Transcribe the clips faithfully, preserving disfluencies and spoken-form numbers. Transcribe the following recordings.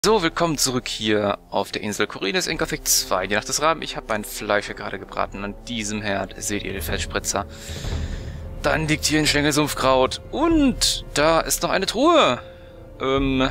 So, willkommen zurück hier auf der Insel Khorinis in Gothic zwei. Die Nacht des Raben. Ich habe mein Fleisch hier gerade gebraten. An diesem Herd seht ihr den Fettspritzer. Dann liegt hier ein Schlängel Sumpfkraut. Und da ist noch eine Truhe. Ähm.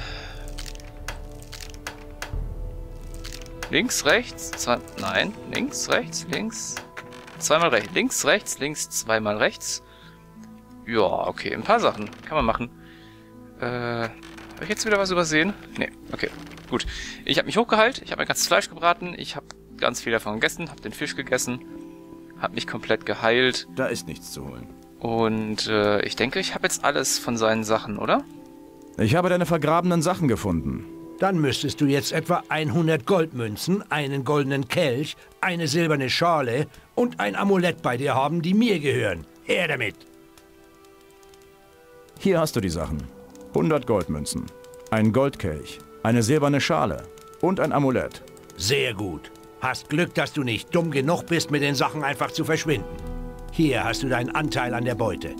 Links, rechts, zwei, nein, links, rechts, links. Zweimal rechts. Links, rechts, links, zweimal rechts. Ja, okay, ein paar Sachen kann man machen. Äh. Habe ich jetzt wieder was übersehen? Nee, okay, gut. Ich habe mich hochgeheilt, ich habe mein ganzes Fleisch gebraten, ich habe ganz viel davon gegessen, habe den Fisch gegessen, habe mich komplett geheilt. Da ist nichts zu holen. Und äh, ich denke, ich habe jetzt alles von seinen Sachen, oder? Ich habe deine vergrabenen Sachen gefunden. Dann müsstest du jetzt etwa hundert Goldmünzen, einen goldenen Kelch, eine silberne Schale und ein Amulett bei dir haben, die mir gehören. Her damit! Hier hast du die Sachen. hundert Goldmünzen, ein Goldkelch, eine silberne Schale und ein Amulett. Sehr gut. Hast Glück, dass du nicht dumm genug bist, mit den Sachen einfach zu verschwinden. Hier hast du deinen Anteil an der Beute.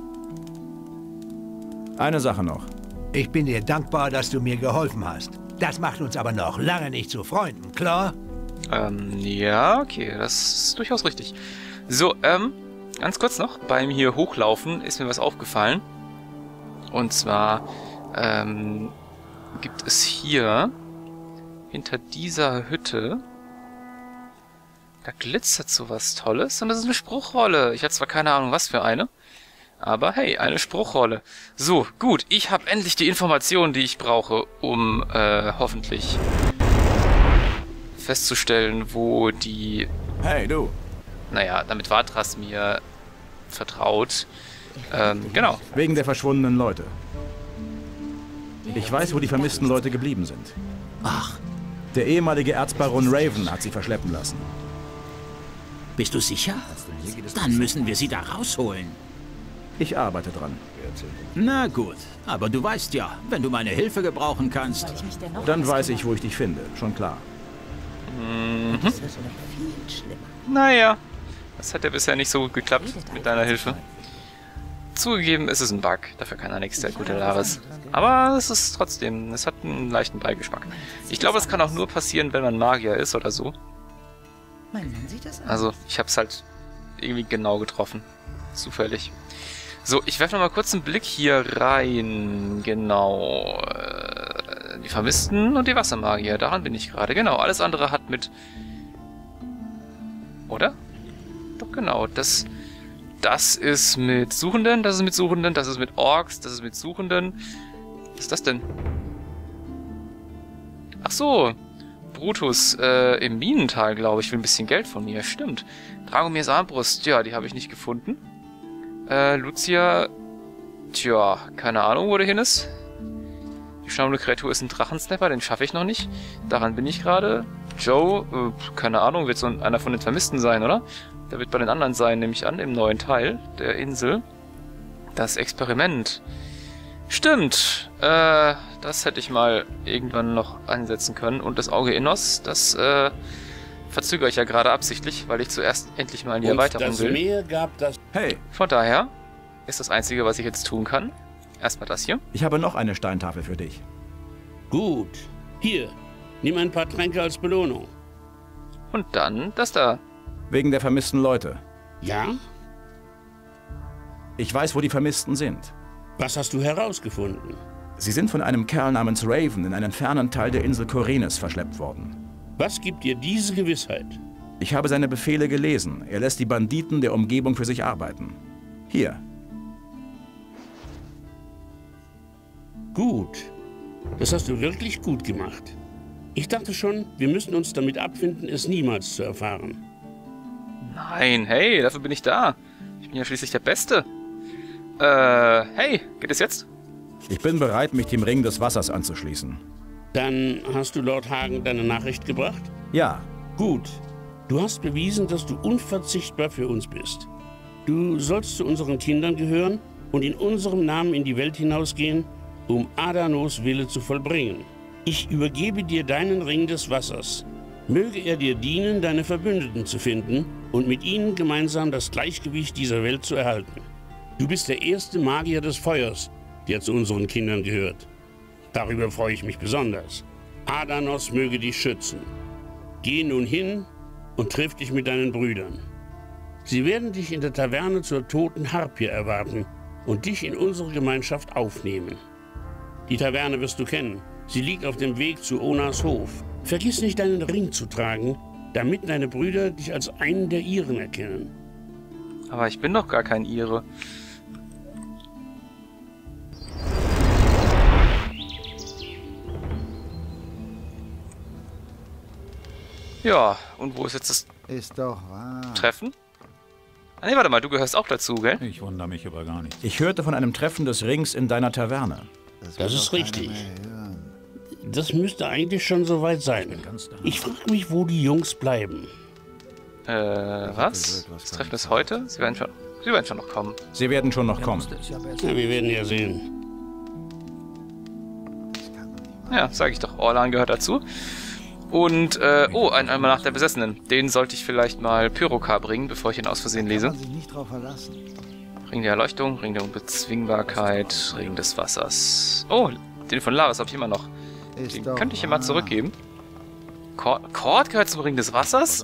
Eine Sache noch. Ich bin dir dankbar, dass du mir geholfen hast. Das macht uns aber noch lange nicht zu Freunden, klar? Ähm, ja, okay, das ist durchaus richtig. So, ähm, ganz kurz noch, beim hier hochlaufen ist mir was aufgefallen. Und zwar, ähm, gibt es hier, hinter dieser Hütte, da glitzert so was Tolles und das ist eine Spruchrolle. Ich hatte zwar keine Ahnung, was für eine, aber hey, eine Spruchrolle. So, gut, ich habe endlich die Informationen, die ich brauche, um äh, hoffentlich festzustellen, wo die... Hey, du! Naja, damit Vatras mir vertraut. Ähm, genau. Wegen der verschwundenen Leute. Ich weiß, wo die vermissten Leute geblieben sind. Ach. Der ehemalige Erzbaron Raven hat sie verschleppen lassen. Bist du sicher? Dann müssen wir sie da rausholen. Ich arbeite dran. Na gut, aber du weißt ja, wenn du meine Hilfe gebrauchen kannst... Dann weiß ich, wo ich dich finde, schon klar. Mhm. Naja, das hat ja bisher nicht so gut geklappt mit deiner Hilfe. Zugegeben, ist es ein Bug. Dafür kann er nichts, der gute Laris. Aber es ist trotzdem, es hat einen leichten Beigeschmack. Ich glaube, das kann auch nur passieren, wenn man Magier ist oder so. Also, ich habe es halt irgendwie genau getroffen. Zufällig. So, ich werfe nochmal kurz einen Blick hier rein. Genau. Die Vermissten und die Wassermagier. Daran bin ich gerade. Genau, alles andere hat mit... Oder? Doch, genau. Das... Das ist mit Suchenden, das ist mit Suchenden, das ist mit Orks, das ist mit Suchenden. Was ist das denn? Ach so. Brutus äh, im Minental, glaube ich, will ein bisschen Geld von mir. Stimmt. Dragomirs Armbrust, ja, die habe ich nicht gefunden. Äh, Lucia, tja, keine Ahnung, wo der hin ist. Die schnaubende Kreatur ist ein Drachensnapper, den schaffe ich noch nicht. Daran bin ich gerade. Joe, äh, keine Ahnung, wird so einer von den Vermissten sein, oder? Der wird bei den anderen sein, nehme ich an, im neuen Teil der Insel. Das Experiment. Stimmt. Äh, das hätte ich mal irgendwann noch einsetzen können. Und das Auge Innos, das äh, verzögere ich ja gerade absichtlich, weil ich zuerst endlich mal in die Und Erweiterung das will. Meer gab das Hey, Von daher ist das Einzige, was ich jetzt tun kann. Erstmal das hier. ich habe noch eine Steintafel für dich. Gut. Hier, nimm ein paar Tränke als Belohnung. Und dann das da. Wegen der vermissten Leute. Ja? Ich weiß, wo die Vermissten sind. Was hast du herausgefunden? Sie sind von einem Kerl namens Raven in einen fernen Teil der Insel Khorinis verschleppt worden. Was gibt dir diese Gewissheit? Ich habe seine Befehle gelesen. Er lässt die Banditen der Umgebung für sich arbeiten. Hier. Gut. Das hast du wirklich gut gemacht. Ich dachte schon, wir müssen uns damit abfinden, es niemals zu erfahren. Nein, hey, dafür bin ich da. Ich bin ja schließlich der Beste. Äh, hey, geht es jetzt? Ich bin bereit, mich dem Ring des Wassers anzuschließen. Dann hast du Lord Hagen deine Nachricht gebracht? Ja, Gut. Du hast bewiesen, dass du unverzichtbar für uns bist. Du sollst zu unseren Kindern gehören und in unserem Namen in die Welt hinausgehen, um Adanos Wille zu vollbringen. Ich übergebe dir deinen Ring des Wassers. Möge er dir dienen, deine Verbündeten zu finden und mit ihnen gemeinsam das Gleichgewicht dieser Welt zu erhalten. Du bist der erste Magier des Feuers, der zu unseren Kindern gehört. Darüber freue ich mich besonders. Adanos möge dich schützen. Geh nun hin und triff dich mit deinen Brüdern. Sie werden dich in der Taverne zur toten Harpie erwarten und dich in unsere Gemeinschaft aufnehmen. Die Taverne wirst du kennen. Sie liegt auf dem Weg zu Onas Hof. Vergiss nicht, deinen Ring zu tragen, damit deine Brüder dich als einen der ihren erkennen. Aber ich bin doch gar kein Ire. Ja, und wo ist jetzt das Ist doch wahr. Treffen? Ah, nee, warte mal, du gehörst auch dazu, gell? Ich wundere mich aber gar nicht. Ich hörte von einem Treffen des Rings in deiner Taverne. Das ist richtig. Das müsste eigentlich schon soweit sein. Ich frage mich, wo die Jungs bleiben. Äh, was? Das Treffen ist heute? Sie werden schon, sie werden schon noch kommen. Sie werden schon noch kommen. Ja, wir werden ja sehen. Ja, sage ich doch. Orlan gehört dazu. Und, äh, oh, ein Almanach der Besessenen. Den sollte ich vielleicht mal Pyrokar bringen, bevor ich ihn aus Versehen lese. Ring der Erleuchtung, Ring der Unbezwingbarkeit, Ring des Wassers. Oh, den von Laris habe ich immer noch. Den könnte ich ihm mal zurückgeben. Kord, Kord gehört zum Ring des Wassers?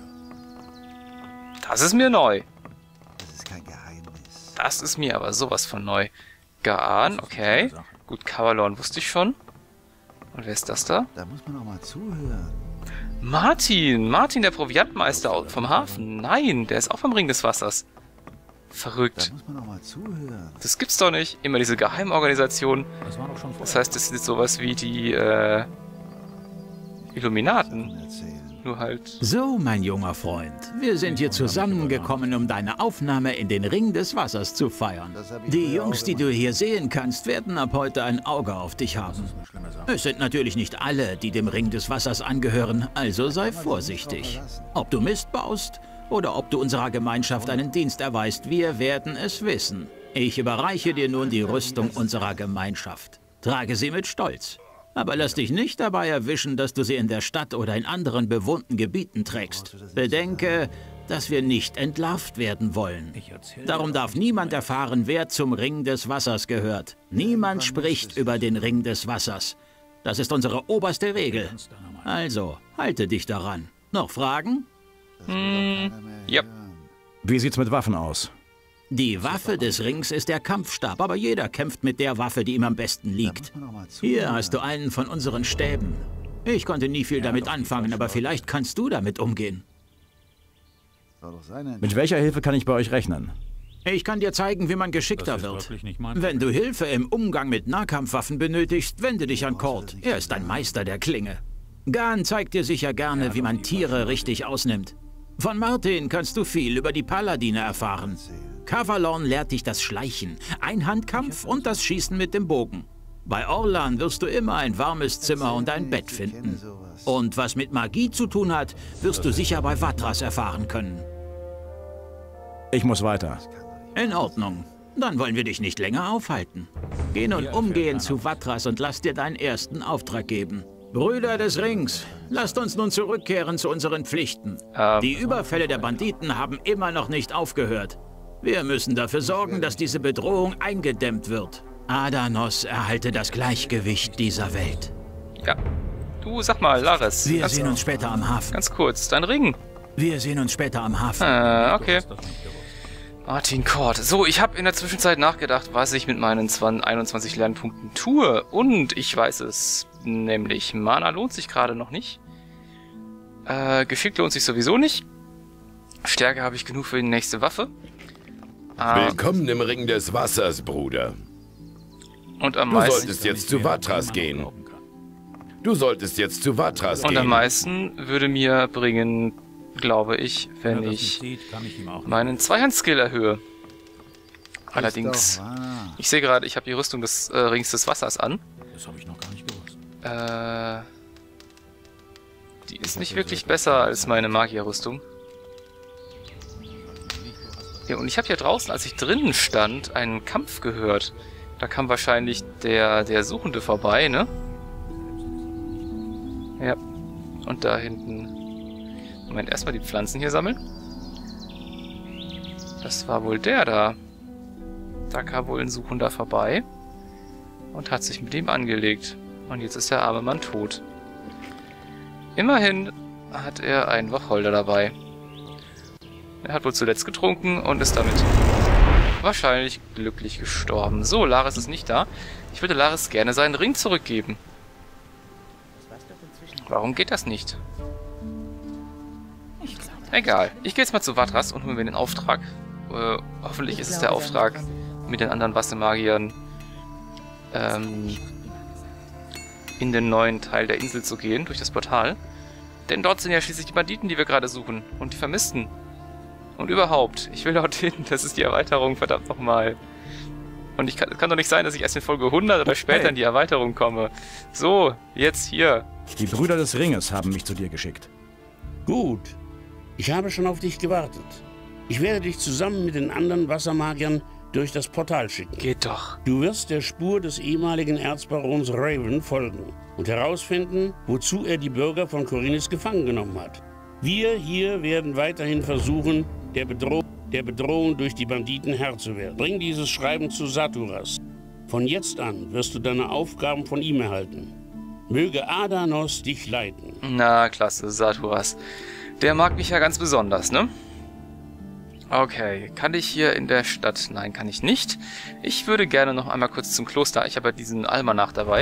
Das ist mir neu. Das ist kein Geheimnis. Das ist mir aber sowas von neu. Gaan, okay. Gut, Kavalorn wusste ich schon. Und wer ist das da? Da muss man auch mal zuhören. Martin! Martin, der Proviantmeister vom Hafen. Nein, der ist auch vom Ring des Wassers. Verrückt. Da muss man auch mal zuhören. Das gibt's doch nicht. Immer diese Geheimorganisation. Das heißt, das sind sowas wie die, äh... Illuminaten. Nur halt... So, mein junger Freund, wir sind hier zusammengekommen, um deine Aufnahme in den Ring des Wassers zu feiern. Die Jungs, die du hier sehen kannst, werden ab heute ein Auge auf dich haben. Es sind natürlich nicht alle, die dem Ring des Wassers angehören, also sei vorsichtig. Ob du Mist baust oder ob du unserer Gemeinschaft einen Dienst erweist, wir werden es wissen. Ich überreiche dir nun die Rüstung unserer Gemeinschaft. Trage sie mit Stolz. Aber lass dich nicht dabei erwischen, dass du sie in der Stadt oder in anderen bewohnten Gebieten trägst. Bedenke, dass wir nicht entlarvt werden wollen. Darum darf niemand erfahren, wer zum Ring des Wassers gehört. Niemand spricht über den Ring des Wassers. Das ist unsere oberste Regel. Also, halte dich daran. Noch Fragen? Hm, ja. Wie sieht's mit Waffen aus? Die Waffe des Rings ist der Kampfstab, aber jeder kämpft mit der Waffe, die ihm am besten liegt. Hier hast du einen von unseren Stäben. Ich konnte nie viel damit anfangen, aber vielleicht kannst du damit umgehen. Mit welcher Hilfe kann ich bei euch rechnen? Ich kann dir zeigen, wie man geschickter wird. Wenn du Hilfe im Umgang mit Nahkampfwaffen benötigst, wende dich an Kord. Er ist ein Meister der Klinge. Gan zeigt dir sicher gerne, wie man Tiere richtig ausnimmt. Von Martin kannst du viel über die Paladine erfahren. Kavalorn lehrt dich das Schleichen, Einhandkampf und das Schießen mit dem Bogen. Bei Orlan wirst du immer ein warmes Zimmer und ein Bett finden. Und was mit Magie zu tun hat, wirst du sicher bei Vatras erfahren können. Ich muss weiter. In Ordnung. Dann wollen wir dich nicht länger aufhalten. Geh nun umgehend zu Vatras und lass dir deinen ersten Auftrag geben. Brüder des Rings, lasst uns nun zurückkehren zu unseren Pflichten. Ähm. Die Überfälle der Banditen haben immer noch nicht aufgehört. Wir müssen dafür sorgen, dass diese Bedrohung eingedämmt wird. Adanos erhalte das Gleichgewicht dieser Welt. Ja. Du, sag mal, Laris. Wir ganz, sehen uns später am Hafen. Ganz kurz, dein Ring. Wir sehen uns später am Hafen. Äh, okay. Martin Kord. So, ich habe in der Zwischenzeit nachgedacht, was ich mit meinen einundzwanzig Lernpunkten tue. Und ich weiß es. Nämlich, Mana lohnt sich gerade noch nicht. Äh, Geschick lohnt sich sowieso nicht. Stärke habe ich genug für die nächste Waffe. Willkommen im Ring des Wassers, Bruder. Und am Du meisten. solltest jetzt zu Vatras gehen. Du solltest jetzt zu Vatras Und gehen. am meisten würde mir bringen, glaube ich, wenn ich meinen Zweihand-Skill erhöhe. Allerdings, ich sehe gerade, ich habe die Rüstung des äh, Rings des Wassers an. Das habe ich noch gar nicht gewusst. Äh, die ist nicht wirklich besser als meine Magierrüstung. Ja, und ich habe hier draußen, als ich drinnen stand, einen Kampf gehört. Da kam wahrscheinlich der, der Suchende vorbei, ne? Ja. Und da hinten... Moment, erstmal die Pflanzen hier sammeln. Das war wohl der da. Da kam wohl ein Suchender vorbei. Und hat sich mit ihm angelegt. Und jetzt ist der arme Mann tot. Immerhin hat er einen Wacholder dabei. Er hat wohl zuletzt getrunken und ist damit wahrscheinlich glücklich gestorben. So, Laris ist nicht da. Ich würde Laris gerne seinen Ring zurückgeben. Warum geht das nicht? Egal. Ich gehe jetzt mal zu Vatras und hole mir den Auftrag. Äh, hoffentlich ist es der Auftrag, mit den anderen Wassermagiern ähm, in den neuen Teil der Insel zu gehen, durch das Portal. Denn dort sind ja schließlich die Banditen, die wir gerade suchen. Und die Vermissten. Und überhaupt. Ich will dorthin. Das ist die Erweiterung, verdammt nochmal. Und ich kann, es kann doch nicht sein, dass ich erst in Folge hundert oder später hey. in die Erweiterung komme. So, jetzt hier. Die Brüder des Ringes haben mich zu dir geschickt. Gut. Ich habe schon auf dich gewartet. Ich werde dich zusammen mit den anderen Wassermagiern durch das Portal schicken. Geht doch. Du wirst der Spur des ehemaligen Erzbarons Raven folgen und herausfinden, wozu er die Bürger von Khorinis gefangen genommen hat. Wir hier werden weiterhin versuchen, der, Bedroh der Bedrohung durch die Banditen Herr zu werden. Bring dieses Schreiben zu Saturas. Von jetzt an wirst du deine Aufgaben von ihm erhalten. Möge Adanos dich leiten. Na, klasse, Saturas. Der mag mich ja ganz besonders, ne? Okay, kann ich hier in der Stadt? Nein, kann ich nicht. Ich würde gerne noch einmal kurz zum Kloster. Ich habe ja diesen Almanach dabei.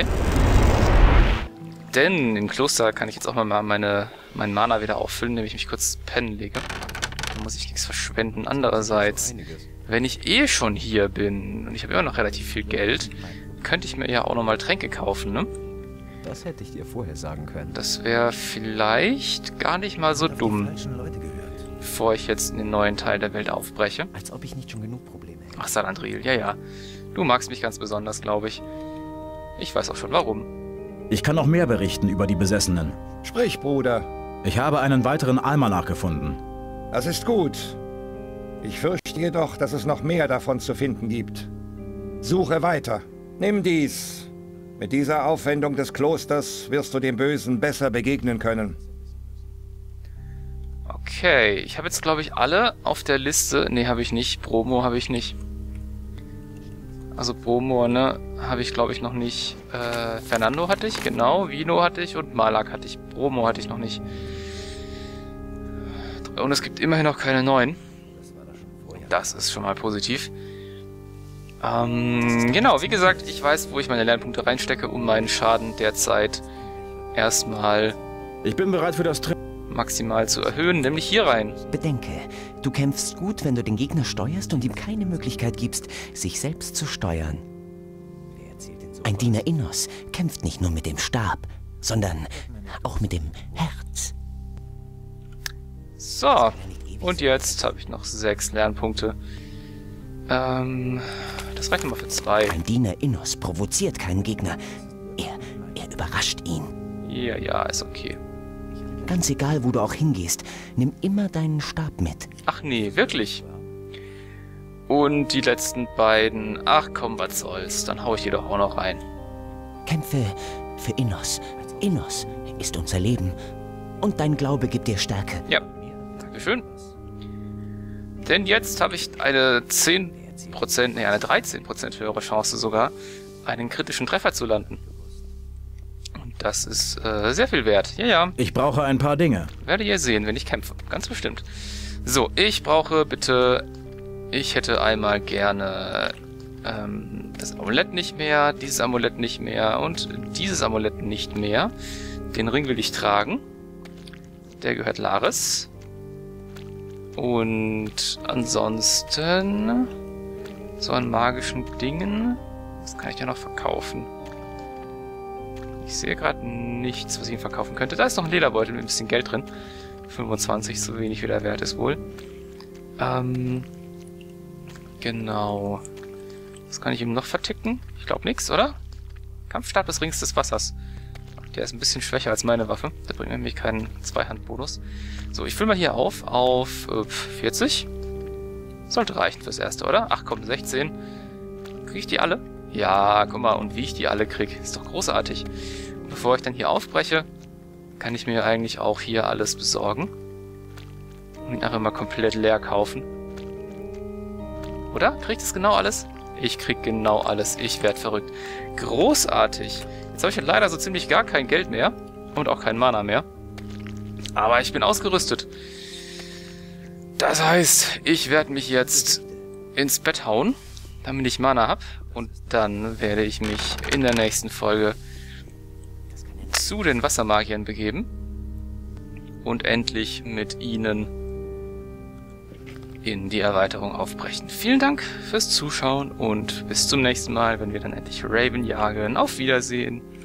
Denn im Kloster kann ich jetzt auch mal meine, meinen Mana wieder auffüllen, indem ich mich kurz pennen lege. Da muss ich nichts verschwenden. Andererseits, wenn ich eh schon hier bin und ich habe immer noch relativ viel Geld, könnte ich mir ja auch nochmal Tränke kaufen, ne? Das hätte ich dir vorher sagen können. Das wäre vielleicht gar nicht mal so dumm, bevor ich jetzt in den neuen Teil der Welt aufbreche. Als ob ich nicht schon genug Probleme hätte. Ach, Salandriel, ja, ja. Du magst mich ganz besonders, glaube ich. Ich weiß auch schon warum. Ich kann noch mehr berichten über die Besessenen. Sprich, Bruder. Ich habe einen weiteren Almanach gefunden. Das ist gut. Ich fürchte jedoch, dass es noch mehr davon zu finden gibt. Suche weiter. Nimm dies. Mit dieser Aufwendung des Klosters wirst du dem Bösen besser begegnen können. Okay, ich habe jetzt, glaube ich, alle auf der Liste. Ne, habe ich nicht. Bromo habe ich nicht. Also Bromo, ne, habe ich, glaube ich, noch nicht. Äh, Fernando hatte ich, genau. Vino hatte ich und Malak hatte ich. Bromo hatte ich noch nicht. Und es gibt immerhin noch keine neuen. Das ist schon mal positiv. Ähm, genau, wie gesagt, ich weiß, wo ich meine Lernpunkte reinstecke, um meinen Schaden derzeit erstmal... Ich bin bereit für das Training. ...maximal zu erhöhen, nämlich hier rein. Bedenke, du kämpfst gut, wenn du den Gegner steuerst und ihm keine Möglichkeit gibst, sich selbst zu steuern. Ein Diener Innos kämpft nicht nur mit dem Stab, sondern auch mit dem Herz. So, und jetzt habe ich noch sechs Lernpunkte. Ähm, das reicht nochmal für zwei. Ein Diener Innos provoziert keinen Gegner. Er, er überrascht ihn. Ja, ja, ist okay. Ganz egal, wo du auch hingehst, nimm immer deinen Stab mit. Ach nee, wirklich? Und die letzten beiden. Ach komm, was soll's. Dann hau ich die doch auch noch rein. Kämpfe für Innos. Innos ist unser Leben. Und dein Glaube gibt dir Stärke. Ja, dankeschön. Denn jetzt habe ich eine zehn Prozent, nee, eine dreizehn Prozent höhere Chance sogar, einen kritischen Treffer zu landen. Und das ist äh, sehr viel wert. Ja, ja. Ich brauche ein paar Dinge. Werdet ihr sehen, wenn ich kämpfe. Ganz bestimmt. So, ich brauche bitte... Ich hätte einmal gerne ähm, das Amulett nicht mehr, dieses Amulett nicht mehr und dieses Amulett nicht mehr. Den Ring will ich tragen. Der gehört Laris. Und ansonsten so an magischen Dingen. Das kann ich ja noch verkaufen. Ich sehe gerade nichts, was ich ihn verkaufen könnte. Da ist noch ein Lederbeutel mit ein bisschen Geld drin. fünfundzwanzig, so wenig wie der Wert ist wohl. Ähm, genau. Was kann ich ihm noch verticken? Ich glaube nichts, oder? Kampfstab des Rings des Wassers. Der ist ein bisschen schwächer als meine Waffe. Der bringt nämlich keinen Zweihandbonus. So, ich fülle mal hier auf auf äh, vierzig. Sollte reichen fürs Erste, oder? Ach komm, sechzehn. Kriege ich die alle? Ja, guck mal, und wie ich die alle kriege. Ist doch großartig. Und bevor ich dann hier aufbreche, kann ich mir eigentlich auch hier alles besorgen. Und ihn einfach mal komplett leer kaufen. Oder? Kriegt es genau alles? Ich krieg genau alles. Ich werd verrückt. Großartig. Jetzt habe ich leider so ziemlich gar kein Geld mehr. Und auch kein Mana mehr. Aber ich bin ausgerüstet. Das heißt, ich werde mich jetzt ins Bett hauen, damit ich Mana habe. Und dann werde ich mich in der nächsten Folge zu den Wassermagiern begeben. Und endlich mit ihnen in die Erweiterung aufbrechen. Vielen Dank fürs Zuschauen und bis zum nächsten Mal, wenn wir dann endlich Raven jagen. Auf Wiedersehen!